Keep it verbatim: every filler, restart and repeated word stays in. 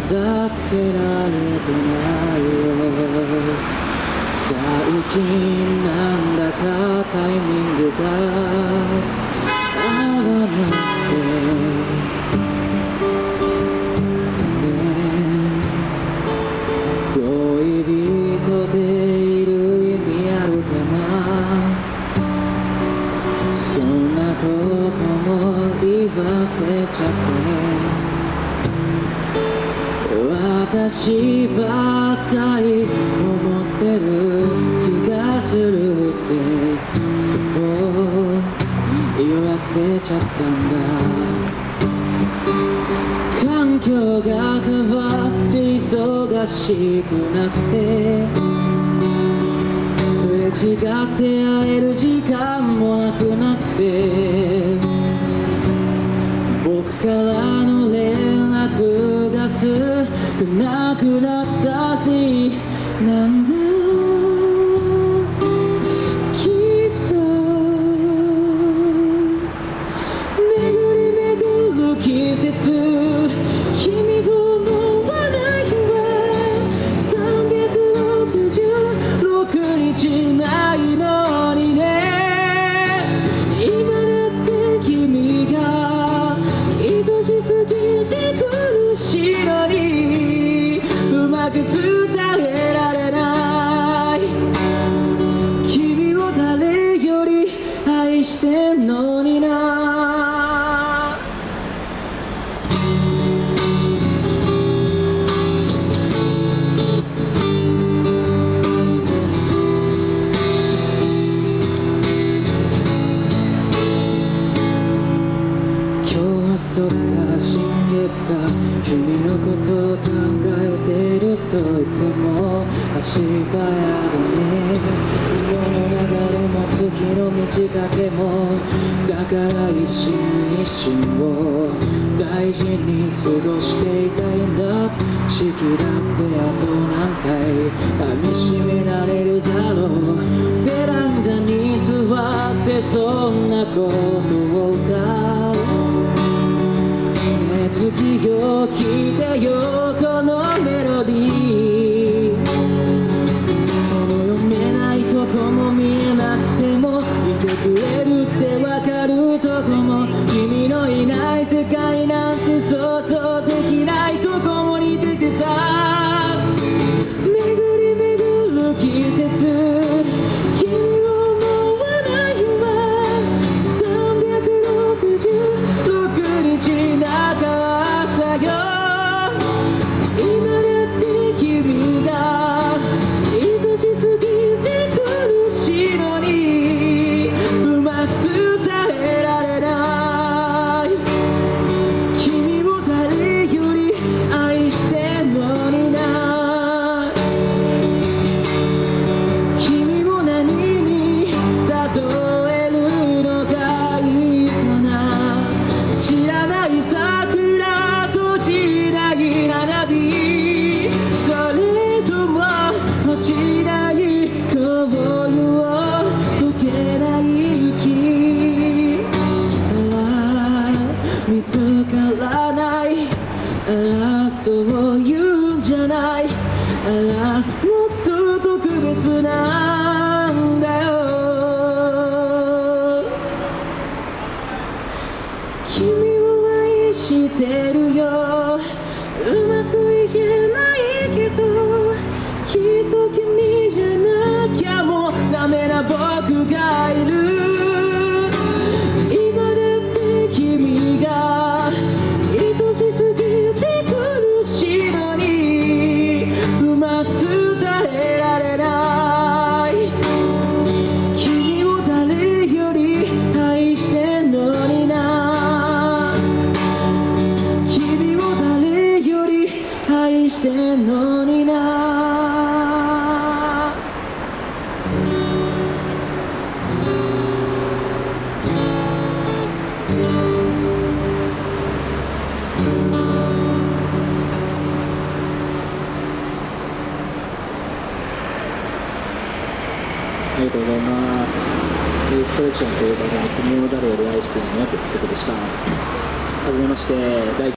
だつけられてないよ。最近なんだかタイミングが合わなくて、恋人でいる意味あるかな。そんなことも言わせちゃって私ばっかり思ってる気がするって、そこ言わせちゃったんだ。環境が変わって忙しくなくて、すれ違って会える時間もなくなって、僕からの連絡が少なくなったせいなんだ。きっと巡り巡る季節、君と思わないわ。さんびゃくろくじゅうろくにちないのにね。今だって君が愛しすぎて苦しいのにうまく伝えられない。君を誰より愛してんのにな。そっか新月か、君のことを考えてるといつも足早だね。世の流れも月の満ち欠けも、だから一瞬一瞬を大事に過ごしていたいんだ。四季だってあと何回噛みしめられるだろう。ベランダに座ってそんなことを歌う。月よ聞いてよこのメロディー。その読めないとこも見えなくてもいてくれるってわかるとこも、君のいない世界なんて想像できないとこも似ててさ。巡り巡る季節、君を思わないわ。さんびゃくろくじゅうろくにちなか今だって君が愛しすぎて苦しいのにうまく伝えられない。君を誰より愛してんのにな。君を何に例えるのがいいかな。知らない桜と散らない花火、それとも落ちない紅葉、溶けない雪。あら見つからない、あらそういうんじゃない、あらもっと特別なんだよ。君を愛してるよ、うまくいけないけど、きっと君じゃなきゃもうダメな僕がいる。今だって君が愛しすぎて苦しいのにうまく伝えられない。君を誰より愛してんのにな。君を誰より愛してんのにな。 ありがとうございます。ユースコレクションという番組、君を誰より愛しているのよということでした。はじめまして、第